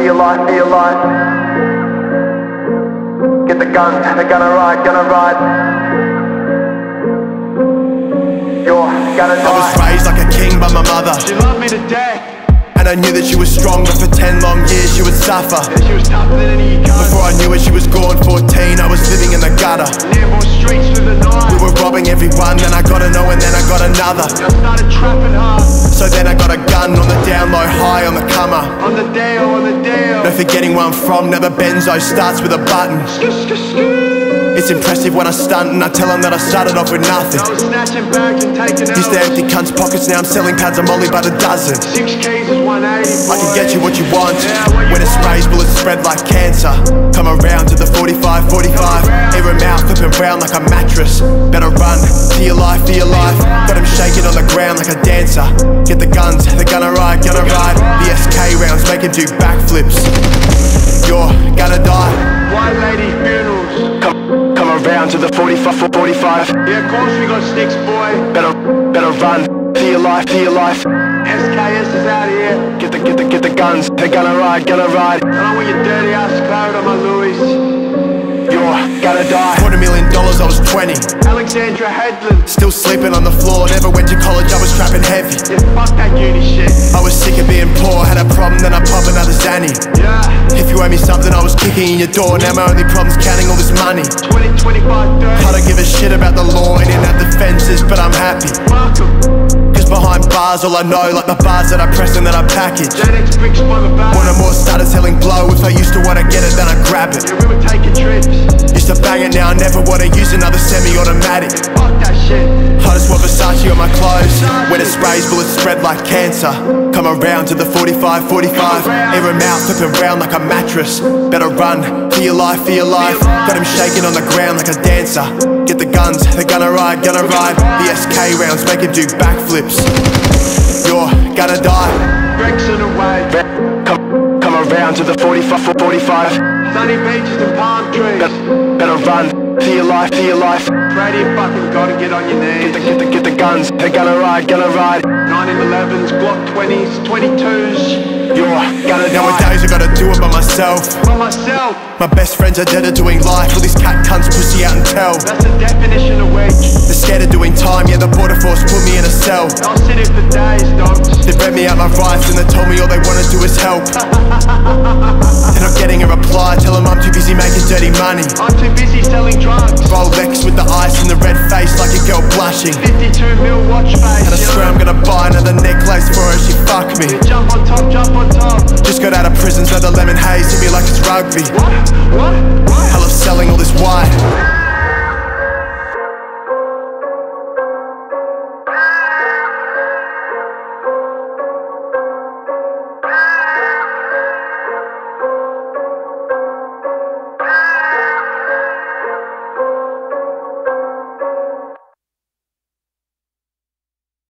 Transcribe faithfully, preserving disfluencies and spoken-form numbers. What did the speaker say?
your life, for your life. Get the guns, they're gonna ride, gonna ride. You're gonna die. I was raised like a king by my mother. She loved me to death, and I knew that she was strong, but for ten long years she would suffer. yeah, she was tougher than any gun. Before I knew it, she was gone. Fourteen, I was living in the gutter. Nearmore streets through the night. We were robbing everyone, then I got to know, and then I got another. I started trapping her, So then I got a gun on the down low, high on the comer. on the deal, on the deal. No forgetting where I'm from, now the Benzo starts with a button. Skr, skr, skr. It's impressive when I stunt and I tell them that I started off with nothing. I was snatching bags and taking Used to out. empty cunts' pockets, now I'm selling pads of molly by the dozen. Six keys is one eighty, I can get you what you want. Yeah, what you When it want. sprays, bullets spread like cancer. Come around to the forty-five, forty-five. Air him out, flipping round like a mattress. Better run, for your life, for your life. Got him shaking on the ground like a dancer. Get the guns, they're gonna ride, gonna ride. The S K rounds make him do backflips. You're gonna die. White lady funerals. Come, come around to the forty-five, forty-five. Yeah, of course we got sticks, boy. Better, better run, for your life, for your life. S K S is out here. Get the, get the, get the guns, they're gonna ride, gonna ride. I don't want your dirty ass code on my Louis. You're gonna die. Quarter million dollars, I was twenty. Alexandra Headland. Still sleeping on the floor, never went to college, I was trapping heavy. Yeah, fuck that uni shit. I was sick of being poor, had a problem, then I pop another Zanny. Yeah, If you owe me something, I was kicking in your door. Now my only problem's counting all this money. twenty, twenty-five, thirty. I don't give a shit about the law, ain't in at the fences, but I'm happy. Fuck 'em. Cause behind bars, all I know, like the bars that I press and that I package. Z X bricks by the bag. When I more started selling blow, if I used to wanna get it, then I grab it. Yeah, we were taking trips. Used to bang it, now I never wanna use another semi-automatic. Fuck that shit. I just want Versace on my clothes. When it sprays, bullets spread like cancer. Come around to the forty-five, forty-five. Air him out, flipping round like a mattress. Better run, for your life, for your life. Got him shaking on the ground like a dancer. Get the guns, they're gonna ride, gonna ride. The S K rounds make him do backflips. You're gonna die. Gregson away. Come, come around to the forty-five, forty-five. Sunny beaches and palm trees. Better, better run, for your life, for your life. Pray to your fucking God and get on your Get the, knees. get the, get the guns, they're gonna ride, gonna ride. nineteen elevens, Glock twenties, twenty-twos. You're gonna die. Nowadays I gotta do it by myself. By myself, My best friends are dead at doing life. All these cat cunts pussy out and tell. that's the definition of weak. They're scared of doing time, yeah, the border force put me in a cell. I'll sit here for days, dogs. They read me out my rights and they told me all they wanna do is help. They're not getting a reply, tell them I'm too busy making dirty money. I'm too busy selling drugs. Rolex with the ice and the red face like a girl blushing. fifty-two mil watch face. And I swear I'm gonna buy another necklace for her, she fuck me. You jump on top, jump on top. Just got out of prison, so the lemon haze hit me like it's rugby. What? What? What? I love selling all this wine.